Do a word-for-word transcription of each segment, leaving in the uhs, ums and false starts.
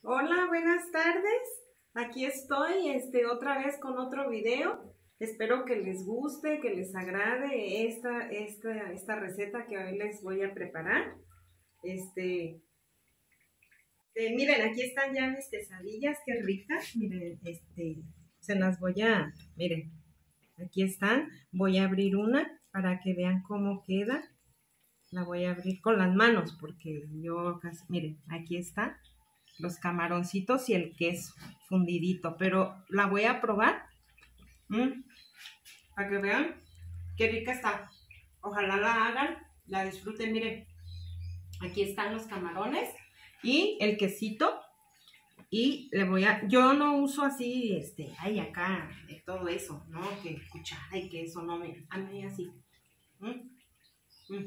Hola, buenas tardes. Aquí estoy, este, otra vez con otro video. Espero que les guste, que les agrade esta, esta, esta receta que hoy les voy a preparar. Este, eh, miren, aquí están ya mis quesadillas, qué ricas. Miren, este, se las voy a, miren, aquí están. Voy a abrir una para que vean cómo queda. La voy a abrir con las manos porque yo casi, miren, aquí está. Los camaroncitos y el queso fundidito, pero la voy a probar ¿Mm? para que vean qué rica está. Ojalá la hagan, la disfruten. Miren, aquí están los camarones y el quesito, y le voy a, yo no uso así, este, ay, acá, de todo eso, no, que cuchara y queso, no, me, a mí así. ¿Mm? ¿Mm?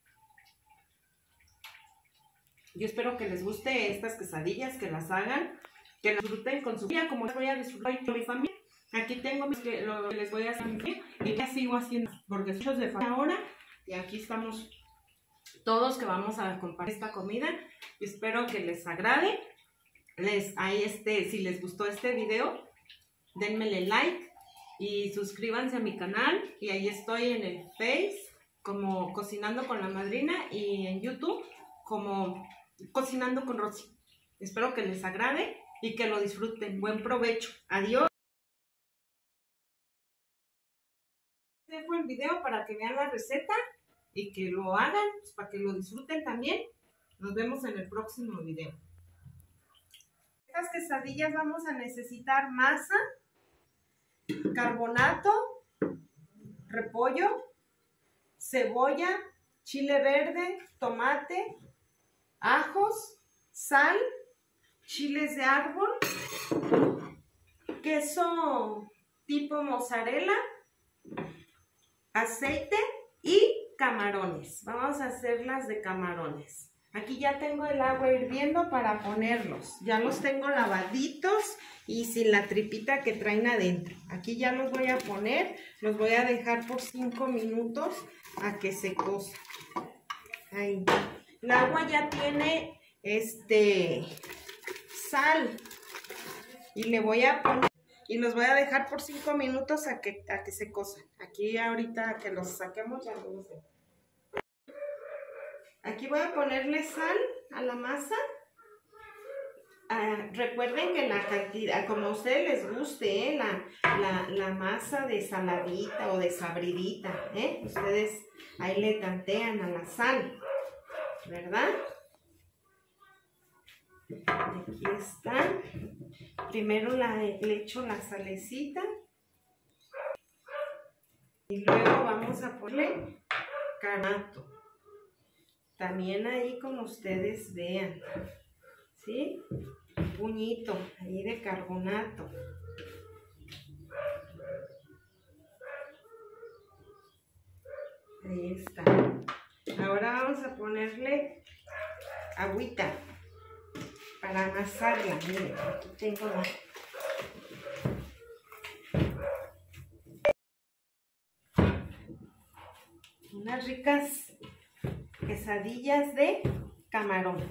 Yo espero que les guste estas quesadillas, que las hagan, que las disfruten con su familia, como les voy a disfrutar con mi familia. Aquí tengo mis que lo que les voy a hacer y ya sigo haciendo bordecitos de familia ahora. Y aquí estamos todos que vamos a compartir esta comida. Espero que les agrade. Les, ahí este, si les gustó este video, denmele like y suscríbanse a mi canal. Y ahí estoy en el Face como Cocinando con la Madrina y en YouTube como Cocinando con Rosy. Espero que les agrade y que lo disfruten. Buen provecho. Adiós. Dejo el video para que vean la receta y que lo hagan, pues, para que lo disfruten también. Nos vemos en el próximo video. Estas quesadillas vamos a necesitar masa, carbonato, repollo, cebolla, chile verde, tomate, ajos, sal, chiles de árbol, queso tipo mozzarella, aceite y camarones. Vamos a hacerlas de camarones. Aquí ya tengo el agua hirviendo para ponerlos. Ya los tengo lavaditos y sin la tripita que traen adentro. Aquí ya los voy a poner. Los voy a dejar por cinco minutos a que se cosa. Ahí. El agua ya tiene este sal. Y le voy a poner y los voy a dejar por cinco minutos a que, a que se cosan. Aquí ahorita que los saquemos ya no sé. Aquí voy a ponerle sal a la masa. Ah, recuerden que la cantidad, como a ustedes les guste, ¿eh? la, la, la masa de saladita o de sabridita, ¿eh? Ustedes ahí le tantean a la sal, ¿verdad? Aquí está. Primero la, le echo la salecita. Y luego vamos a ponerle carbonato. También ahí como ustedes vean. ¿Sí? Un puñito ahí de carbonato. Ahí está. Ahora vamos a ponerle agüita para amasarla. Miren, aquí tengo la... unas ricas quesadillas de camarón.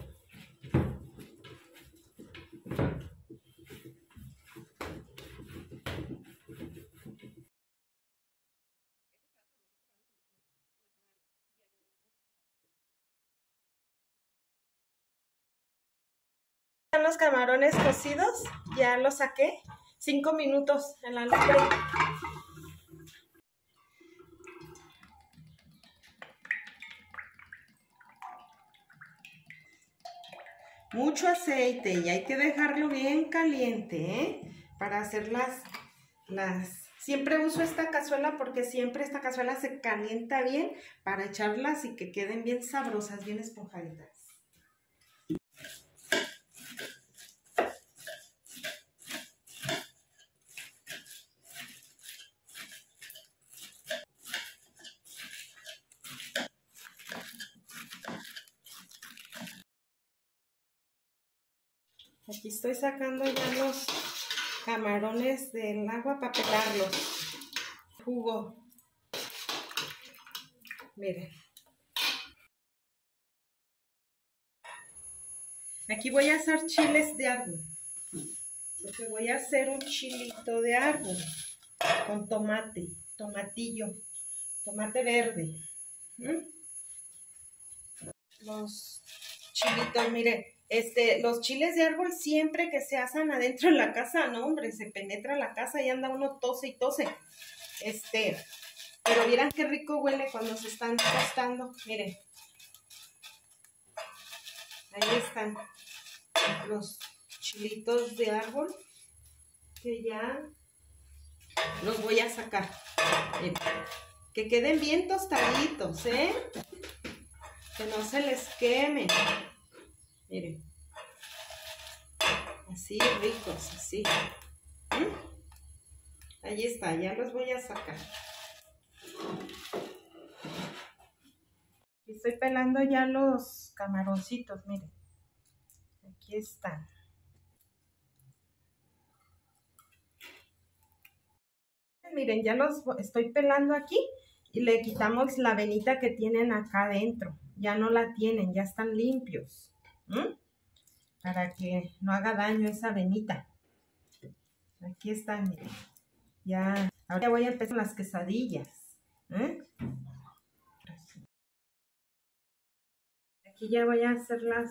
Están los camarones cocidos, ya los saqué. Cinco minutos en la lumbre. Mucho aceite y hay que dejarlo bien caliente, ¿eh? Para hacer las, las... Siempre uso esta cazuela porque siempre esta cazuela se calienta bien para echarlas y que queden bien sabrosas, bien esponjaditas. Aquí estoy sacando ya los camarones del agua para pelarlos. Jugo. Miren. Aquí voy a hacer chiles de árbol. Porque voy a hacer un chilito de árbol con tomate, tomatillo, tomate verde. ¿Mm? Los chilitos, miren, este, los chiles de árbol siempre que se asan adentro de la casa, no hombre, se penetra la casa y anda uno tose y tose. Este, pero vieran qué rico huele cuando se están tostando, miren. Ahí están los chilitos de árbol que ya los voy a sacar. Miren, que queden bien tostaditos, ¿eh? Que no se les queme. Miren. Así ricos, así. ¿Mm? Ahí está, ya los voy a sacar. Estoy pelando ya los camaroncitos, miren. Aquí están. Miren, ya los estoy pelando aquí y le quitamos la venita que tienen acá adentro. Ya no la tienen, ya están limpios. ¿Mm? Para que no haga daño esa venita. Aquí están, miren. Ya, ahora voy a empezar las quesadillas. ¿Eh? Aquí ya voy a hacer las...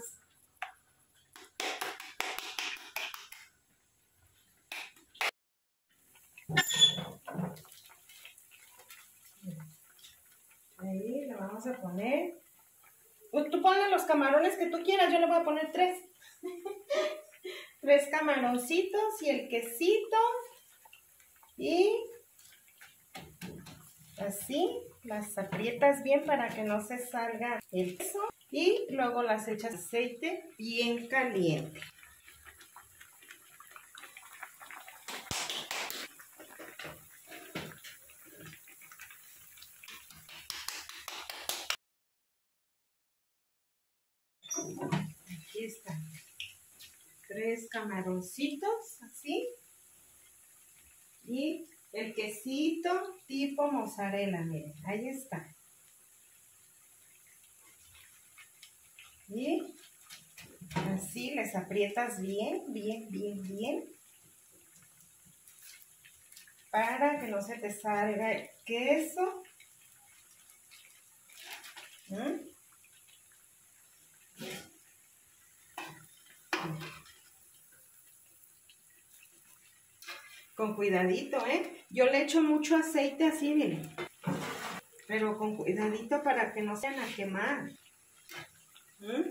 Ahí le vamos a poner... Tú ponle los camarones que tú quieras, yo le voy a poner tres. Tres camaroncitos y el quesito. Y así las aprietas bien para que no se salga el queso. Y luego las echas aceite bien caliente. Aquí están. Tres camaroncitos, así. Y el quesito tipo mozzarella, miren, ahí está. Y así les aprietas bien, bien, bien, bien. Para que no se te salga el queso. ¿Mm? Con cuidadito, ¿eh? Yo le echo mucho aceite así, miren. Pero con cuidadito para que no se vayan a quemar. ¿Mm?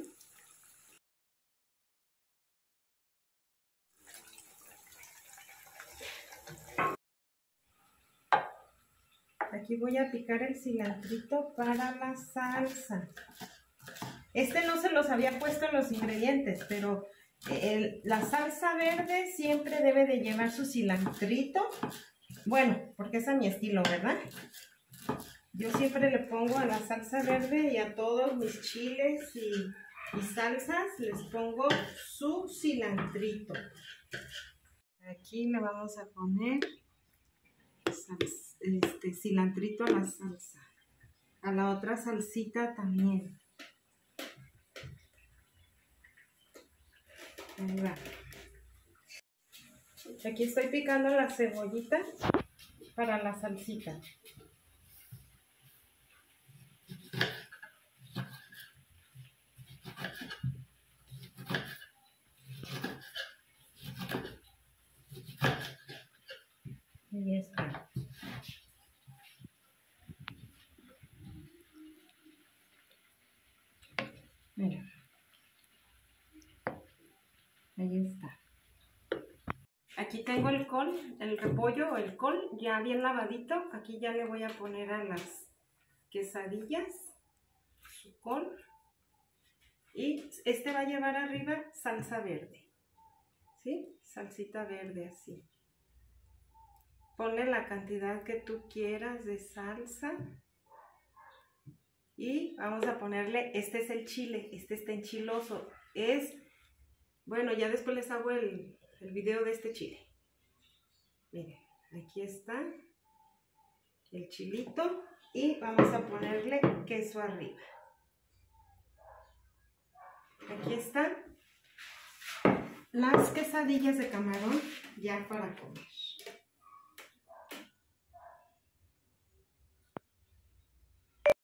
Aquí voy a picar el cilantrito para la salsa. Este no se los había puesto en los ingredientes, pero el, la salsa verde siempre debe de llevar su cilantrito. Bueno, porque es a mi estilo, ¿verdad? Yo siempre le pongo a la salsa verde y a todos mis chiles y, y salsas les pongo su cilantrito. Aquí le vamos a poner este cilantrito a la salsa. A la otra salsita también. Ahí va. Aquí estoy picando la cebollita para la salsita. Ahí está. Mira. Ahí está. Aquí tengo el col, el repollo o el col ya bien lavadito. Aquí ya le voy a poner a las quesadillas su col. Y este va a llevar arriba salsa verde. ¿Sí? Salsita verde así. Ponle la cantidad que tú quieras de salsa. Y vamos a ponerle, este es el chile, este está enchiloso. Es, bueno, ya después les hago el... el video de este chile. Miren, aquí está el chilito y vamos a ponerle queso arriba. Aquí está las quesadillas de camarón ya para comer.